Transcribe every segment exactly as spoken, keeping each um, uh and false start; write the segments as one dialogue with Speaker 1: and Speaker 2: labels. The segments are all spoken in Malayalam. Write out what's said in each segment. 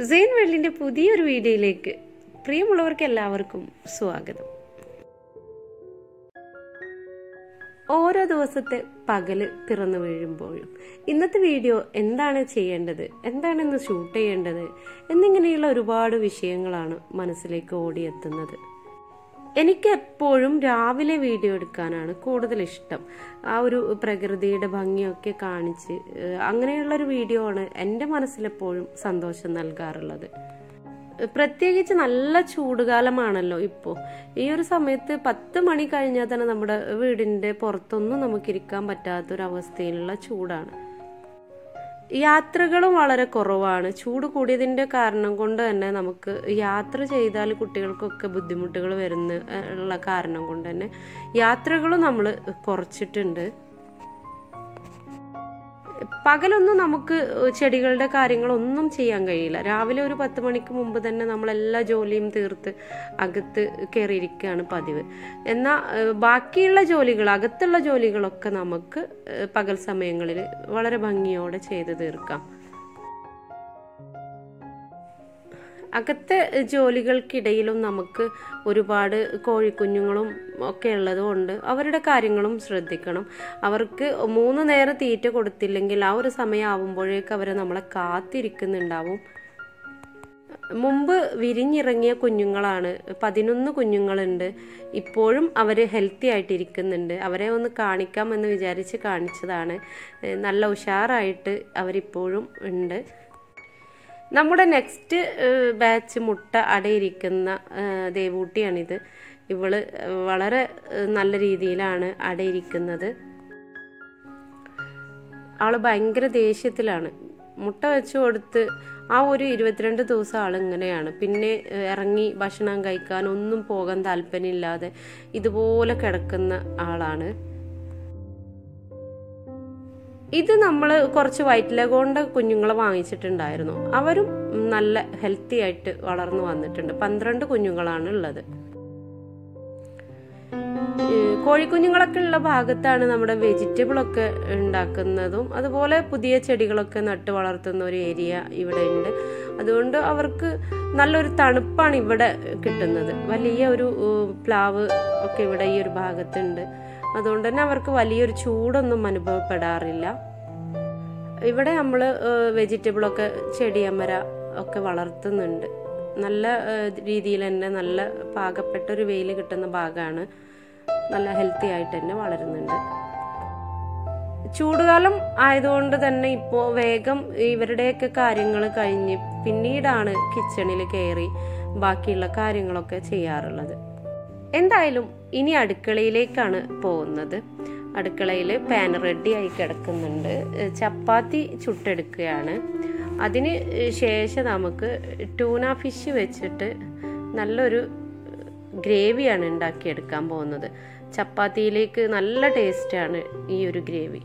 Speaker 1: സെയിൻ വേൾഡിന്റെ പുതിയൊരു വീഡിയോയിലേക്ക് പ്രിയമുള്ളവർക്ക് എല്ലാവർക്കും സ്വാഗതം. ഓരോ ദിവസത്തെ പകല് പിറന്നു വീഴുമ്പോഴും ഇന്നത്തെ വീഡിയോ എന്താണ് ചെയ്യേണ്ടത്, എന്താണ് ഇന്ന് ഷൂട്ട് ചെയ്യേണ്ടത് എന്നിങ്ങനെയുള്ള ഒരുപാട് വിഷയങ്ങളാണ് മനസ്സിലേക്ക് ഓടിയെത്തുന്നത്. എനിക്ക് എപ്പോഴും രാവിലെ വീഡിയോ എടുക്കാനാണ് കൂടുതൽ ഇഷ്ടം. ആ ഒരു പ്രകൃതിയുടെ ഭംഗിയൊക്കെ കാണിച്ച് അങ്ങനെയുള്ളൊരു വീഡിയോ ആണ് എൻ്റെ മനസ്സിലെപ്പോഴും സന്തോഷം നൽകാറുള്ളത്. പ്രത്യേകിച്ച് നല്ല ചൂടുകാലമാണല്ലോ ഇപ്പോൾ. ഈ ഒരു സമയത്ത് പത്ത് മണി കഴിഞ്ഞാൽ തന്നെ നമ്മുടെ വീടിൻ്റെ പുറത്തൊന്നും നമുക്കിരിക്കാൻ പറ്റാത്തൊരവസ്ഥയിലുള്ള ചൂടാണ്. യാത്രകളും വളരെ കുറവാണ്. ചൂട് കൂടിയതിൻ്റെ കാരണം കൊണ്ട് തന്നെ നമുക്ക് യാത്ര ചെയ്താൽ കുട്ടികൾക്കൊക്കെ ബുദ്ധിമുട്ടുകൾ വരുന്ന ഉള്ള കാരണം കൊണ്ട് തന്നെ യാത്രകളും നമ്മൾ കുറച്ചിട്ടുണ്ട്. പകലൊന്നും നമുക്ക് ചെടികളുടെ കാര്യങ്ങളൊന്നും ചെയ്യാൻ കഴിയില്ല. രാവിലെ ഒരു പത്ത് മണിക്ക് മുമ്പ് തന്നെ നമ്മളെല്ലാ ജോലിയും തീർത്ത് അകത്ത് കയറിയിരിക്കുകയാണ് പതിവ്. എന്നാൽ ബാക്കിയുള്ള ജോലികൾ, അകത്തുള്ള ജോലികളൊക്കെ നമുക്ക് പകൽ സമയങ്ങളിൽ വളരെ ഭംഗിയോടെ ചെയ്ത് തീർക്കാം. അകത്തെ ജോലികൾക്കിടയിലും നമുക്ക് ഒരുപാട് കോഴിക്കുഞ്ഞുങ്ങളും ഒക്കെ ഉള്ളത് കൊണ്ട് അവരുടെ കാര്യങ്ങളും ശ്രദ്ധിക്കണം. അവർക്ക് മൂന്ന് നേരം തീറ്റ കൊടുത്തില്ലെങ്കിൽ ആ ഒരു സമയം ആവുമ്പോഴേക്ക് അവരെ നമ്മളെ കാത്തിരിക്കുന്നുണ്ടാവും. മുമ്പ് വിരിഞ്ഞിറങ്ങിയ കുഞ്ഞുങ്ങളാണ്, പതിനൊന്ന് കുഞ്ഞുങ്ങളുണ്ട്. ഇപ്പോഴും അവർ ഹെൽത്തി ആയിട്ടിരിക്കുന്നുണ്ട്. അവരെ ഒന്ന് കാണിക്കാമെന്ന് വിചാരിച്ച് കാണിച്ചതാണ്. നല്ല ഉഷാറായിട്ട് അവരിപ്പോഴും ഉണ്ട്. നമ്മുടെ നെക്സ്റ്റ് ബാച്ച് മുട്ട അടയിരിക്കുന്ന ദേവൂട്ടിയാണിത്. ഇവള് വളരെ നല്ല രീതിയിലാണ് അടയിരിക്കുന്നത്. ആള് ഭയങ്കര ദേഷ്യത്തിലാണ്. മുട്ട വെച്ച് കൊടുത്ത് ആ ഒരു ഇരുപത്തിരണ്ട് ദിവസം ആളിങ്ങനെയാണ്. പിന്നെ ഇറങ്ങി ഭക്ഷണം കഴിക്കാൻ ഒന്നും പോകാൻ താല്പര്യമില്ലാതെ ഇതുപോലെ കിടക്കുന്ന ആളാണ്. ഇത് നമ്മൾ കുറച്ച് വൈറ്റ് ലെഗോണ്ട കുഞ്ഞുങ്ങളെ വാങ്ങിച്ചിട്ടുണ്ടായിരുന്നു. അവരും നല്ല ഹെൽത്തി ആയിട്ട് വളർന്നു വന്നിട്ടുണ്ട്. പന്ത്രണ്ട് കുഞ്ഞുങ്ങളാണ് ഉള്ളത്. കോഴിക്കുഞ്ഞുങ്ങളൊക്കെ ഉള്ള ഭാഗത്താണ് നമ്മുടെ വെജിറ്റബിൾ ഒക്കെ ഉണ്ടാക്കുന്നതും അതുപോലെ പുതിയ ചെടികളൊക്കെ നട്ട് വളർത്തുന്ന ഒരു ഏരിയ ഇവിടെ ഉണ്ട്. അതുകൊണ്ട് അവർക്ക് നല്ലൊരു തണുപ്പാണ് ഇവിടെ കിട്ടുന്നത്. വലിയ ഒരു പ്ലാവ് ഒക്കെ ഇവിടെ ഈ ഒരു ഭാഗത്തുണ്ട്. അതുകൊണ്ട് തന്നെ അവർക്ക് വലിയൊരു ചൂടൊന്നും അനുഭവപ്പെടാറില്ല. ഇവിടെ നമ്മൾ വെജിറ്റബിളൊക്കെ ചെടിയമ്മര ഒക്കെ വളർത്തുന്നുണ്ട്. നല്ല രീതിയിൽ തന്നെ നല്ല പാകപ്പെട്ടൊരു വെയിൽ കിട്ടുന്ന ഭാഗമാണ്. നല്ല ഹെൽത്തി ആയിട്ട് തന്നെ വളരുന്നുണ്ട്. ചൂടുകാലം ആയതുകൊണ്ട് തന്നെ ഇപ്പോൾ വേഗം ഇവരുടെയൊക്കെ കാര്യങ്ങൾ കഴിഞ്ഞ് പിന്നീടാണ് കിച്ചണിൽ കയറി ബാക്കിയുള്ള കാര്യങ്ങളൊക്കെ ചെയ്യാറുള്ളത്. എന്തായാലും ഇനി അടുക്കളയിലേക്കാണ് പോകുന്നത്. അടുക്കളയിൽ പാൻ റെഡി ആയി കിടക്കുന്നുണ്ട്. ചപ്പാത്തി ചുട്ടെടുക്കുകയാണ്. അതിന് ശേഷം നമുക്ക് ട്യൂന ഫിഷ് വെച്ചിട്ട് നല്ലൊരു ഗ്രേവിയാണ് ഉണ്ടാക്കിയെടുക്കാൻ പോകുന്നത്. ചപ്പാത്തിയിലേക്ക് നല്ല ടേസ്റ്റാണ് ഈ ഒരു ഗ്രേവി.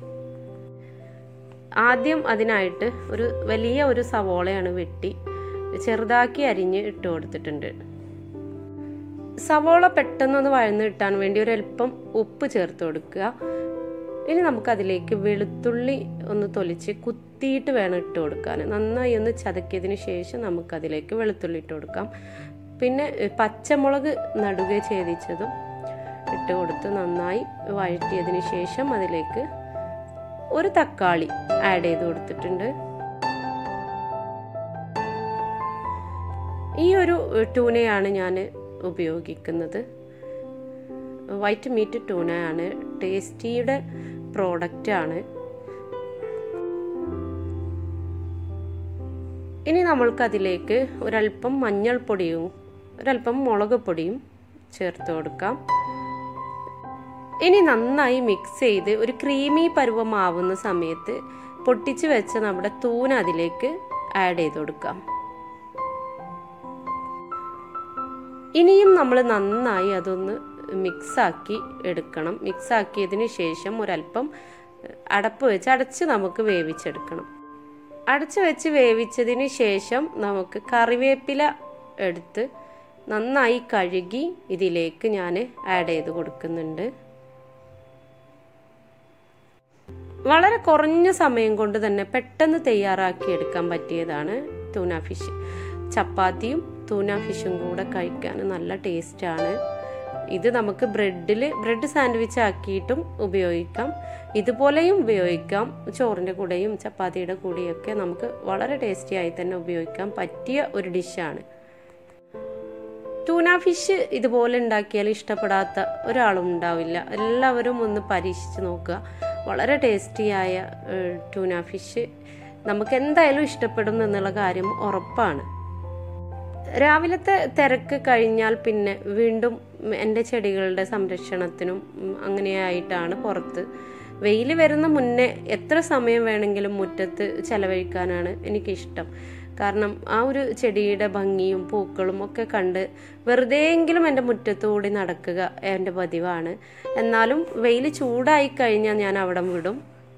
Speaker 1: ആദ്യം അതിനായിട്ട് ഒരു വലിയ ഒരു സവോളയാണ് വെട്ടി ചെറുതാക്കി അരിഞ്ഞ് ഇട്ട് കൊടുത്തിട്ടുണ്ട്. സവോള പെട്ടെന്നൊന്ന് വഴന്ന് കിട്ടാൻ വേണ്ടി ഒരല്പം ഉപ്പ് ചേർത്ത് കൊടുക്കുക. ഇനി നമുക്കതിലേക്ക് വെളുത്തുള്ളി ഒന്ന് തൊലിച്ച് കുത്തിയിട്ട് വേണം ഇട്ട് കൊടുക്കാൻ. നന്നായി ഒന്ന് ചതക്കിയതിന് ശേഷം നമുക്കതിലേക്ക് വെളുത്തുള്ളി ഇട്ട് കൊടുക്കാം. പിന്നെ പച്ചമുളക് നടുകെ ഛേദിച്ചതും ഇട്ട് കൊടുത്ത് നന്നായി വഴറ്റിയതിന് ശേഷം അതിലേക്ക് ഒരു തക്കാളി ആഡ് ചെയ്ത് കൊടുത്തിട്ടുണ്ട്. ഈ ഒരു ട്യൂനയാണ് ഞാൻ ഉപയോഗിക്കുന്നത്. White meet ട്യൂനയാണ്. ടേസ്റ്റിയുടെ പ്രോഡക്റ്റാണ്. ഇനി നമ്മൾക്കതിലേക്ക് ഒരല്പം മഞ്ഞൾപ്പൊടിയും ഒരല്പം മുളക് പൊടിയും ചേർത്ത് കൊടുക്കാം. ഇനി നന്നായി മിക്സ് ചെയ്ത് ഒരു ക്രീമി പരുവമാവുന്ന സമയത്ത് പൊട്ടിച്ച് വെച്ച നമ്മുടെ തൂന അതിലേക്ക് ആഡ് ചെയ്ത് കൊടുക്കാം. ഇനിയും നമ്മൾ നന്നായി അതൊന്ന് മിക്സാക്കി എടുക്കണം. മിക്സാക്കിയതിന് ശേഷം ഒരല്പം അടപ്പ് വെച്ച് അടച്ച് നമുക്ക് വേവിച്ചെടുക്കണം. അടച്ച് വെച്ച് വേവിച്ചതിന് ശേഷം നമുക്ക് കറിവേപ്പില എടുത്ത് നന്നായി കഴുകി ഇതിലേക്ക് ഞാൻ ആഡ് ചെയ്ത് കൊടുക്കുന്നുണ്ട്. വളരെ കുറഞ്ഞ സമയം കൊണ്ട് തന്നെ പെട്ടെന്ന് തയ്യാറാക്കി എടുക്കാൻ പറ്റിയതാണ് ട്യൂന ഫിഷ്. ചപ്പാത്തിയും ടൂന ഫിഷും കൂടെ കഴിക്കാൻ നല്ല ടേസ്റ്റാണ്. ഇത് നമുക്ക് ബ്രെഡിൽ ബ്രെഡ് സാൻഡ്വിച്ച് ആക്കിയിട്ടും ഉപയോഗിക്കാം, ഇതുപോലെയും ഉപയോഗിക്കാം. ചോറിൻ്റെ കൂടെയും ചപ്പാത്തിയുടെ കൂടെയൊക്കെ നമുക്ക് വളരെ ടേസ്റ്റി ആയി തന്നെ ഉപയോഗിക്കാൻ പറ്റിയ ഒരു ഡിഷാണ്. ടൂന ഫിഷ് ഇതുപോലെ ഉണ്ടാക്കിയാൽ ഇഷ്ടപ്പെടാത്ത ഒരാളും ഉണ്ടാവില്ല. എല്ലാവരും ഒന്ന് പരീക്ഷിച്ച് നോക്കുക. വളരെ ടേസ്റ്റിയായ ടൂന ഫിഷ് നമുക്ക് എന്തായാലും ഇഷ്ടപ്പെടും എന്നുള്ള കാര്യം ഉറപ്പാണ്. രാവിലത്തെ തിരക്ക് കഴിഞ്ഞാൽ പിന്നെ വീണ്ടും എൻ്റെ ചെടികളുടെ സംരക്ഷണത്തിനും അങ്ങനെയായിട്ടാണ് പുറത്ത്. വെയിൽ വരുന്ന മുന്നേ എത്ര സമയം വേണമെങ്കിലും മുറ്റത്ത് ചെലവഴിക്കാനാണ് എനിക്കിഷ്ടം. കാരണം ആ ഒരു ചെടിയുടെ ഭംഗിയും പൂക്കളും ഒക്കെ കണ്ട് വെറുതെയെങ്കിലും എൻ്റെ മുറ്റത്തുകൂടി നടക്കുക എൻ്റെ പതിവാണ്. എന്നാലും വെയിൽ ചൂടായി കഴിഞ്ഞാൽ ഞാൻ അവിടം വിടും.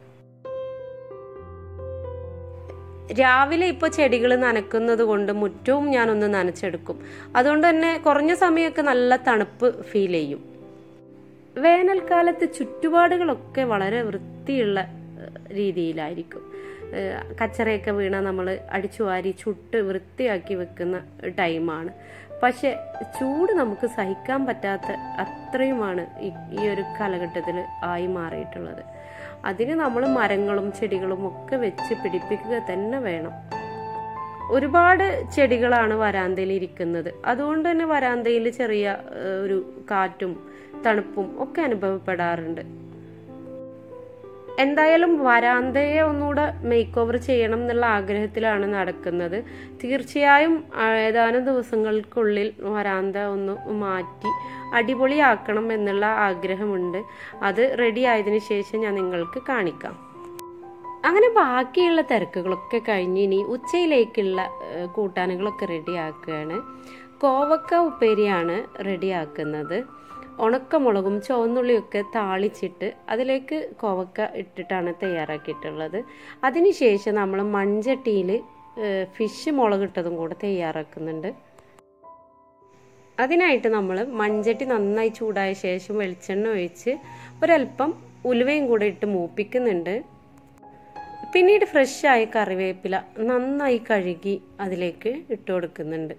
Speaker 1: രാവിലെ ഇപ്പോൾ ചെടികൾ നനക്കുന്നത് കൊണ്ട് മുറ്റവും ഞാനൊന്ന് നനച്ചെടുക്കും. അതുകൊണ്ട് തന്നെ കുറഞ്ഞ സമയമൊക്കെ നല്ല തണുപ്പ് ഫീൽ ചെയ്യും. വേനൽക്കാലത്ത് ചുറ്റുപാടുകളൊക്കെ വളരെ വൃത്തിയുള്ള രീതിയിലായിരിക്കും. കച്ചറയൊക്കെ വീണ നമ്മൾ അടിച്ചു വാരി ചുട്ട് വൃത്തിയാക്കി വെക്കുന്ന ടൈമാണ്. പക്ഷെ ചൂട് നമുക്ക് സഹിക്കാൻ പറ്റാത്ത അത്രയുമാണ് ഈ ഒരു കാലഘട്ടത്തിൽ ആയി മാറിയിട്ടുള്ളത്. അതിന് നമ്മൾ മരങ്ങളും ചെടികളും ഒക്കെ വെച്ച് പിടിപ്പിക്കുക തന്നെ വേണം. ഒരുപാട് ചെടികളാണ് വരാന്തയിൽ ഇരിക്കുന്നത്. അതുകൊണ്ട് തന്നെ വരാന്തയിൽ ചെറിയ ഒരു കാറ്റും തണുപ്പും ഒക്കെ അനുഭവപ്പെടാറുണ്ട്. എന്തായാലും വരാന്തയെ ഒന്നുകൂടെ മേക്ക് ഓവർ ചെയ്യണം എന്നുള്ള ആഗ്രഹത്തിലാണ് നടക്കുന്നത്. തീർച്ചയായും ഏതാനും ദിവസങ്ങൾക്കുള്ളിൽ വരാന്ത ഒന്ന് മാറ്റി അടിപൊളിയാക്കണം എന്നുള്ള ആഗ്രഹമുണ്ട്. അത് റെഡി ആയതിനു ശേഷം ഞാൻ നിങ്ങൾക്ക് കാണിക്കാം. അങ്ങനെ ബാക്കിയുള്ള തിരക്കുകളൊക്കെ കഴിഞ്ഞ് ഇനി ഉച്ചയിലേക്കുള്ള കൂട്ടാനുകളൊക്കെ റെഡിയാക്കുകയാണ്. കോവക്ക ഉപ്പേരിയാണ് റെഡിയാക്കുന്നത്. ഉണക്കമുളകും ചുവന്നുള്ളിയൊക്കെ താളിച്ചിട്ട് അതിലേക്ക് കോവക്ക ഇട്ടിട്ടാണ് തയ്യാറാക്കിയിട്ടുള്ളത്. അതിനുശേഷം നമ്മൾ മൺചട്ടിയിൽ ഫിഷ് മുളകിട്ടതും കൂടെ തയ്യാറാക്കുന്നുണ്ട്. അതിനായിട്ട് നമ്മൾ മൺചട്ടി നന്നായി ചൂടായ ശേഷം വെളിച്ചെണ്ണ ഒഴിച്ച് ഒരൽപ്പം ഉലുവയും കൂടെ ഇട്ട് മൂപ്പിക്കുന്നുണ്ട്. പിന്നീട് ഫ്രഷായ കറിവേപ്പില നന്നായി കഴുകി അതിലേക്ക് ഇട്ട് കൊടുക്കുന്നുണ്ട്.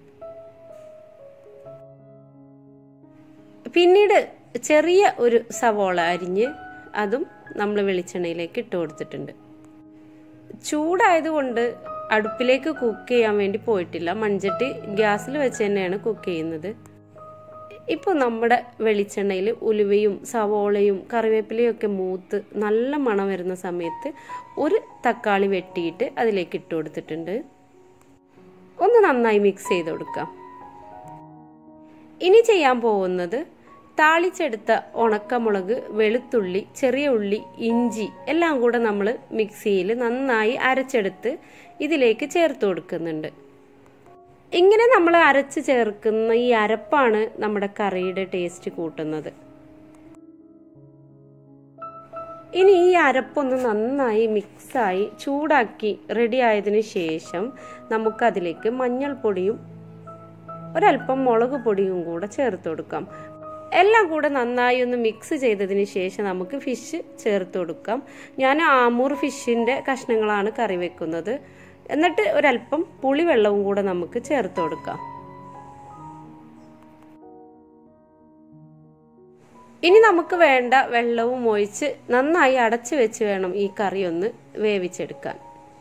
Speaker 1: പിന്നീട് ചെറിയ ഒരു സവോള അരിഞ്ഞ് അതും നമ്മൾ വെളിച്ചെണ്ണയിലേക്ക് ഇട്ട് കൊടുത്തിട്ടുണ്ട്. ചൂടായതുകൊണ്ട് അടുപ്പിലേക്ക് കുക്ക് ചെയ്യാൻ വേണ്ടി പോയിട്ടില്ല. മൺചട്ടി ഗ്യാസിൽ വെച്ച് തന്നെയാണ് കുക്ക് ചെയ്യുന്നത്. ഇപ്പോൾ നമ്മുടെ വെളിച്ചെണ്ണയിൽ ഉലുവയും സവോളയും കറിവേപ്പിലയും ഒക്കെ മൂത്ത് നല്ല മണം വരുന്ന സമയത്ത് ഒരു തക്കാളി വെട്ടിയിട്ട് അതിലേക്ക് ഇട്ട് കൊടുത്തിട്ടുണ്ട്. ഒന്ന് നന്നായി മിക്സ് ചെയ്ത് കൊടുക്കാം. ഇനി ചെയ്യാൻ പോകുന്നത് താളിച്ചെടുത്ത ഉണക്കമുളക്, വെളുത്തുള്ളി, ചെറിയ ഉള്ളി, ഇഞ്ചി എല്ലാം കൂടെ നമ്മൾ മിക്സിയിൽ നന്നായി അരച്ചെടുത്ത് ഇതിലേക്ക് ചേർത്ത് കൊടുക്കുന്നുണ്ട്. ഇങ്ങനെ നമ്മൾ അരച്ച് ചേർക്കുന്ന ഈ അരപ്പാണ് നമ്മുടെ കറിയുടെ ടേസ്റ്റ് കൂട്ടുന്നത്. ഇനി ഈ അരപ്പൊന്ന് നന്നായി മിക്സായി ചൂടാക്കി റെഡി ആയതിനു ശേഷം നമുക്കതിലേക്ക് മഞ്ഞൾപ്പൊടിയും ഒരൽപ്പം മുളക് പൊടിയും കൂടെ ചേർത്ത് കൊടുക്കാം. എല്ലാം കൂടെ നന്നായി ഒന്ന് മിക്സ് ചെയ്തതിന് ശേഷം നമുക്ക് ഫിഷ് ചേർത്ത് കൊടുക്കാം. ഞാൻ ആമൂർ ഫിഷിൻ്റെ കഷ്ണങ്ങളാണ് കറി വെക്കുന്നത്. എന്നിട്ട് ഒരൽപ്പം പുളിവെള്ളവും കൂടെ നമുക്ക് ചേർത്ത് കൊടുക്കാം. ഇനി നമുക്ക് വേണ്ട വെള്ളവും ഒഴിച്ച് നന്നായി അടച്ചു വെച്ച് വേണം ഈ കറി ഒന്ന് വേവിച്ചെടുക്കാൻ.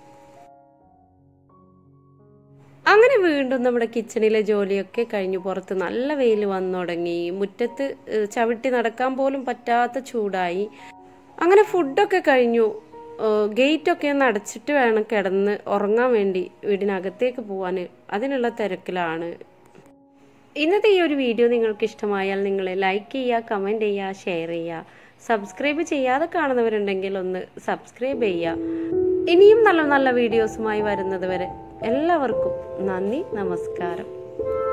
Speaker 1: അങ്ങനെ വീണ്ടും നമ്മുടെ കിച്ചണിലെ ജോലിയൊക്കെ കഴിഞ്ഞു പുറത്ത് നല്ല വെയിൽ വന്നു തുടങ്ങി. മുറ്റത്ത് ചവിട്ടി നടക്കാൻ പോലും പറ്റാത്ത ചൂടായി. അങ്ങനെ ഫുഡൊക്കെ കഴിഞ്ഞു. ഗേറ്റൊക്കെ ഒന്ന് അടച്ചിട്ട് വേണം കിടന്ന് ഉറങ്ങാൻ വേണ്ടി വീടിനകത്തേക്ക് പോകാൻ. അതിനുള്ള തിരക്കിലാണ്. ഇന്നത്തെ ഈ ഒരു വീഡിയോ നിങ്ങൾക്ക് ഇഷ്ടമായാൽ നിങ്ങൾ ലൈക്ക് ചെയ്യുക, കമൻറ്റ് ചെയ്യുക, ഷെയർ ചെയ്യുക. സബ്സ്ക്രൈബ് ചെയ്യാതെ കാണുന്നവരുണ്ടെങ്കിൽ ഒന്ന് സബ്സ്ക്രൈബ് ചെയ്യുക. ഇനിയും നല്ല നല്ല വീഡിയോസുമായി വരുന്നത് വരെ എല്ലാവർക്കും നന്ദി, നമസ്കാരം.